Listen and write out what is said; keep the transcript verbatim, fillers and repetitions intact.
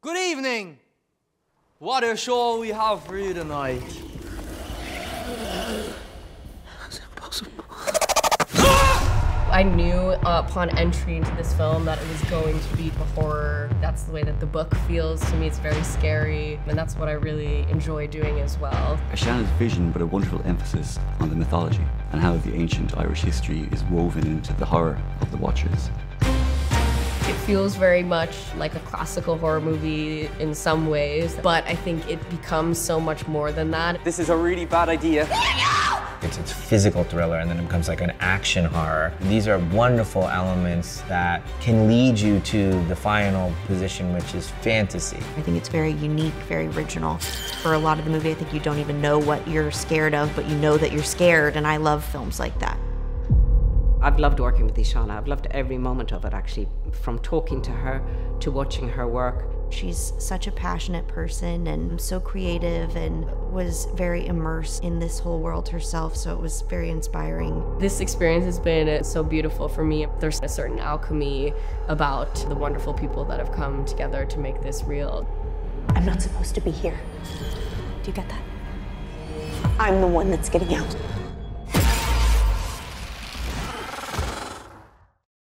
Good evening. What a show we have for you tonight. That's impossible. I knew uh, upon entry into this film that it was going to be a horror. That's the way that the book feels to me. It's very scary, and that's what I really enjoy doing as well. A Shannon's vision, but a wonderful emphasis on the mythology and how the ancient Irish history is woven into the horror of the watchers. It feels very much like a classical horror movie in some ways, but I think it becomes so much more than that. This is a really bad idea. It's a physical thriller, and then it becomes like an action horror. These are wonderful elements that can lead you to the final position, which is fantasy. I think it's very unique, very original. For a lot of the movie, I think you don't even know what you're scared of, but you know that you're scared, and I love films like that. I've loved working with Ishana. I've loved every moment of it, actually, from talking to her to watching her work. She's such a passionate person and so creative, and was very immersed in this whole world herself, so it was very inspiring. This experience has been so beautiful for me. There's a certain alchemy about the wonderful people that have come together to make this real. I'm not supposed to be here. Do you get that? I'm the one that's getting out.